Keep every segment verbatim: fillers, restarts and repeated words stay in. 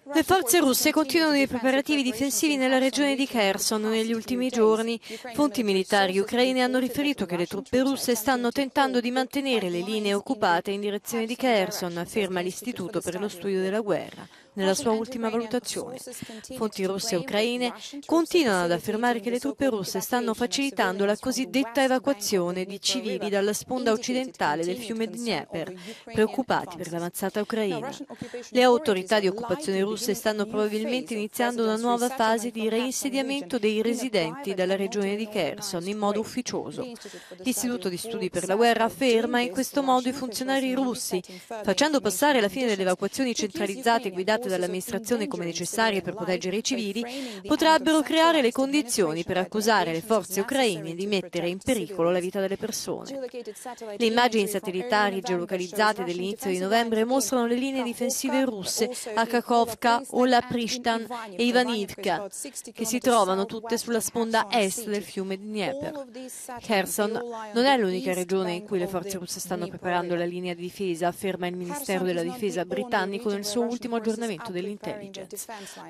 Le forze russe continuano i preparativi difensivi nella regione di Kherson negli ultimi giorni. Fonti militari ucraine hanno riferito che le truppe russe stanno tentando di mantenere le linee occupate in direzione di Kherson, afferma l'Istituto per lo studio della guerra nella sua ultima valutazione. Fonti russe e ucraine continuano ad affermare che le truppe russe stanno facilitando la cosiddetta evacuazione di civili dalla sponda occidentale del fiume Dnieper, preoccupati per l'avanzata ucraina. Le autorità di occupazione russe stanno probabilmente iniziando una nuova fase di reinsediamento dei residenti dalla regione di Kherson in modo ufficioso. L'Istituto di Studi per la Guerra afferma in questo modo i funzionari russi, facendo passare la fine delle evacuazioni centralizzate guidate dall'amministrazione come necessarie per proteggere i civili, potrebbero creare le condizioni per accusare le forze ucraine di mettere in pericolo la vita delle persone. Le immagini satellitari geolocalizzate dell'inizio di novembre mostrano le linee difensive russe a Kakhovka, Ola Prishtan e Ivanivka, che si trovano tutte sulla sponda est del fiume Dnieper. Kherson non è l'unica regione in cui le forze russe stanno preparando la linea di difesa, afferma il Ministero della Difesa britannico nel suo ultimo aggiornamento dell'intelligence.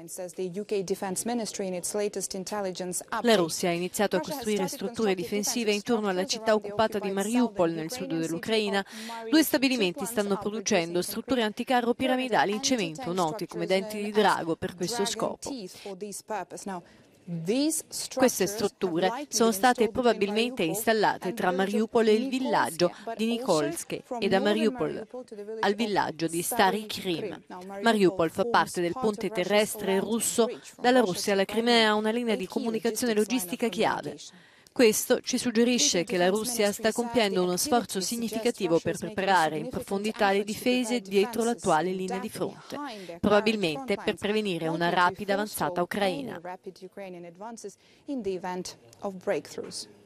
La Russia ha iniziato a costruire strutture difensive intorno alla città occupata di Mariupol nel sud dell'Ucraina. Due stabilimenti stanno producendo strutture anticarro piramidali in cemento, noti come denti di drago, per questo scopo. Queste strutture sono state probabilmente installate tra Mariupol e il villaggio di Nikolske e da Mariupol al villaggio di Stary Krim. Mariupol fa parte del ponte terrestre russo dalla Russia alla Crimea, una linea di comunicazione logistica chiave. Questo ci suggerisce che la Russia sta compiendo uno sforzo significativo per preparare in profondità le difese dietro l'attuale linea di fronte, probabilmente per prevenire una rapida avanzata ucraina.